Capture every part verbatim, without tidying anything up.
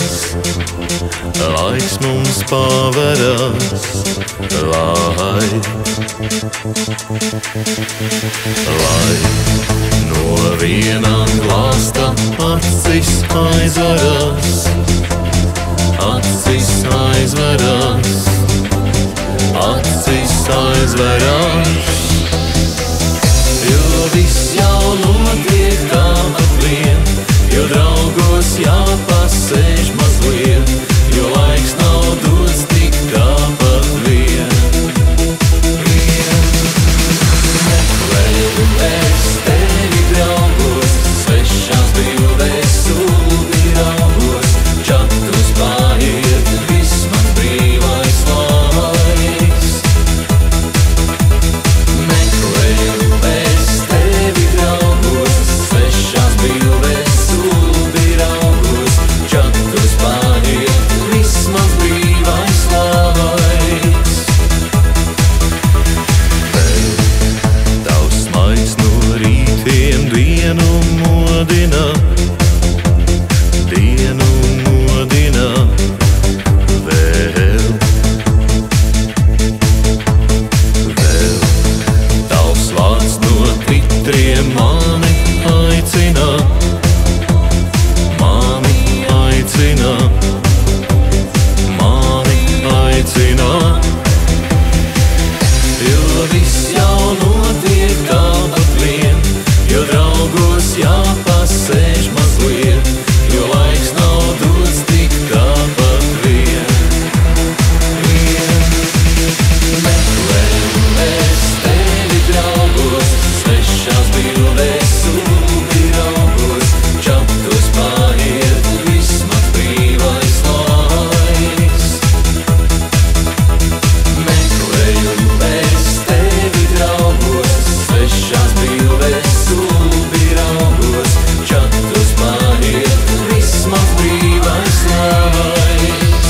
laiks mums paveras, lai, lai no viena glāsta acis aizveras, acis aizveras, acis aizveras, jo viss jau notiek tāpat vien, jo draugos jāpasēž mazliet, jo laiks nav dots tik tāpat vien. Meklēju es tevi draugos, svešās bildēs sūdi raugos, čatus paiet, viss mans brīvais laiks. Meklēju es tevi draugos, svešās bildēs sūdi raugos, čatus paiet, viss mans brīvais laiks. Tev tavs smaids no rītiem dienu modina, dienu modina vēl, vēl tavs vārds no titriem mani aicina, mani aicina, mani aicina, jo viss jau notiek tāpat vien, jo draugos jāpasēž mazliet, jo laiks nav dots tik tāpat vien. Meklēju es tevi draugos, svešās bildēs sūdi raugos, čatus paiet, viss mans brīvais laiks. Meklēju es tevi draugos, svešās bildēs sūdi raugos, čatus paiet, viss mans brīvais laiks.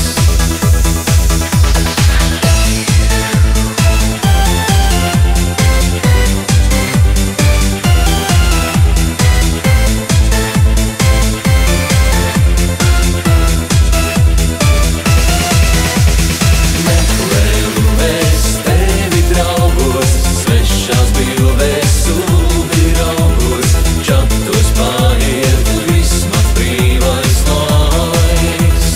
Meklēju es tevi draugos, svešās bildēs sūdi raugos, čatus paiet, viss mans brīvais laiks.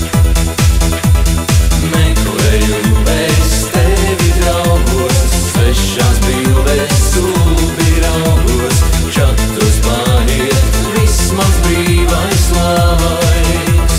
Meklēju es tevi draugos, svešās bildēs sūdi raugos, čatus paiet, viss mans brīvais laiks.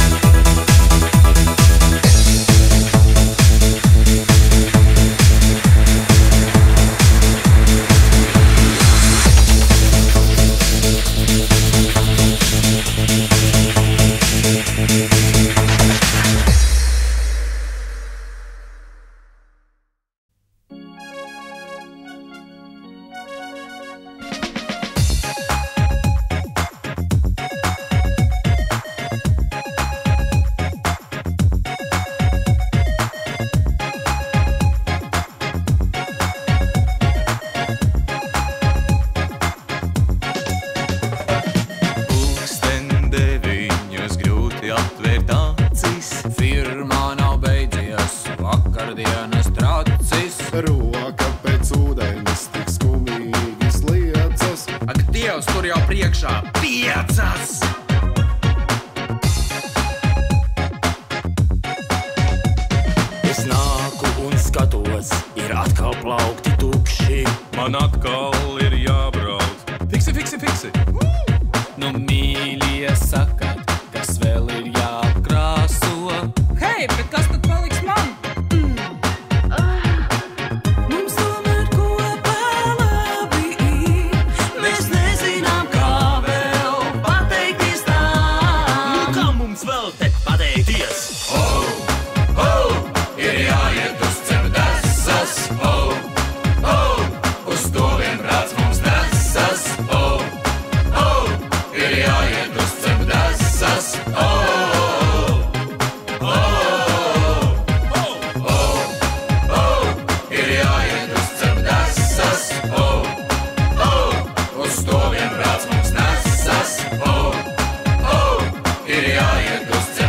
Pulksten deviņos grūti atvērt acis, firmā nav beidzies vakardienas tracis. Roka pēc ūdeņas tik skumīgi sliecas, Ak, Dievs, tur jau priekšā piecas! Es nāku un skatos, ir atkal plaukti tukši. Man atkal ir jābrauc. Fiksi, fiksi, fiksi! Nu mīļie sakat, kas vēl ir jāapkrāso. Hei, bet kas tad paliks man? Mums tomēr kopā labi ir. Mēs nezinām, kā vēl pateikties tā. Nu kā mums vēl te pateikties? Oh, oh, ir jāiet uz cemdesas. Oh, oh, uz to vien prāts mums nesas. Oh, oh, ir jāiet uz cemdesas. Oh, oh, oh, oh, oh, ir jāiet uz cemdesas. Oh, oh, uz to vien prāts mums nesas. Oh, oh, ir jāiet uz cemdesas.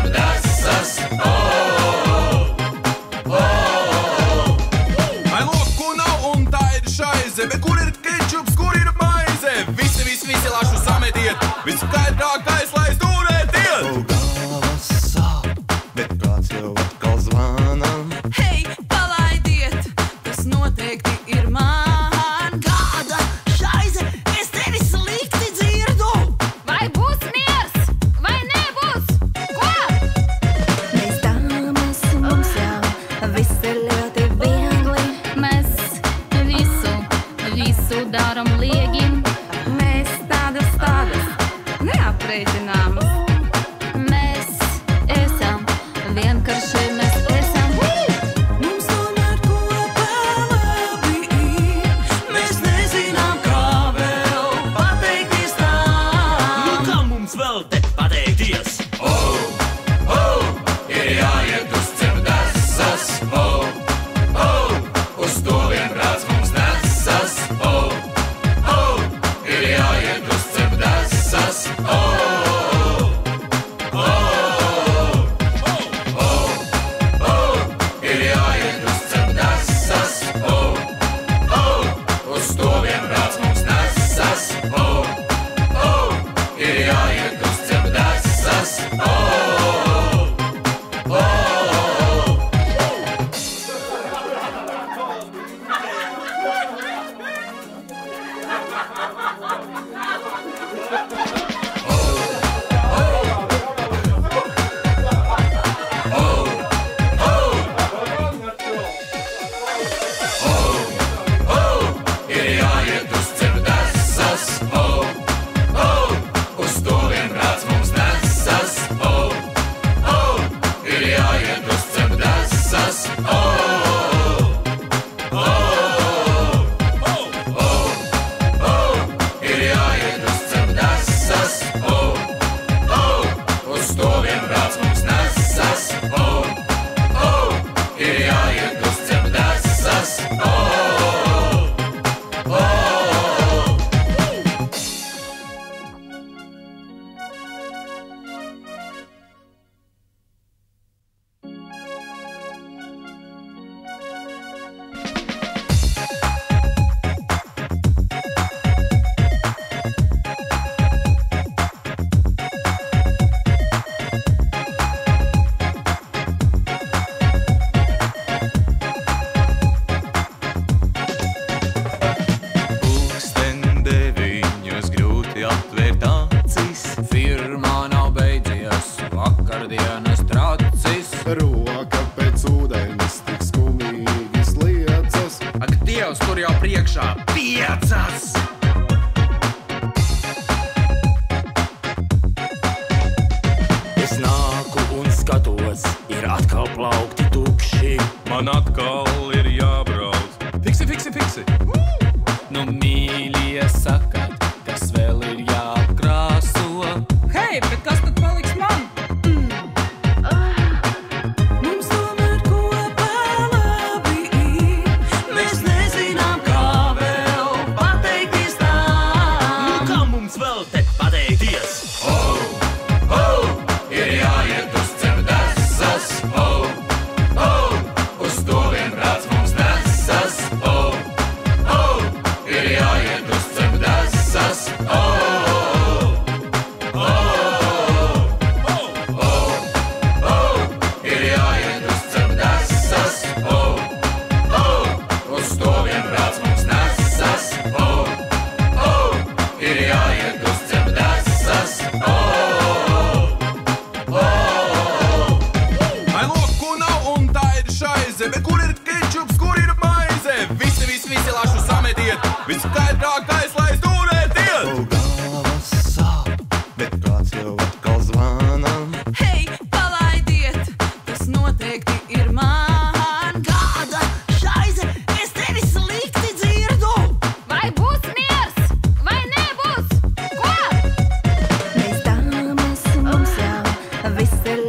Mūsdienas tracis. Roka pēc ūdenes tik skumīgi sliecas. Ak, Dievs, tur jau priekšā piecas! Es nāku un skatos, ir atkal plaukti tukši. Man atkal ir jābrauc. Fiksi, fiksi, fiksi! Nu, mīļie sakat, kas vēl ir jāapkrāso. Hei, bet kas tad paliks man? Mums tomēr kopā labi ir. Mēs nezinām, kā vēl pateikties tā. Nu, kā mums vēl te pateikties? Oh, oh, ir jāiet uz cemdesas. Oh, oh, uz to vien brāts mums nesas. Oh, oh, ir jāiet uz cemdesas. Oh, bet kur ir kečups, kur ir maize? Visi, visi, visi lašu sametiet, viskaidrāk aizlaist ūrēties! O galva sāp, bet kāds jau atkal zvana. Hei, palaidiet, tas noteikti ir man. Kāda šaize, es tevi slikti dzirdu. Vai būs miers, vai nebūs? Ko? Mēs dāmas, mums jau viss ir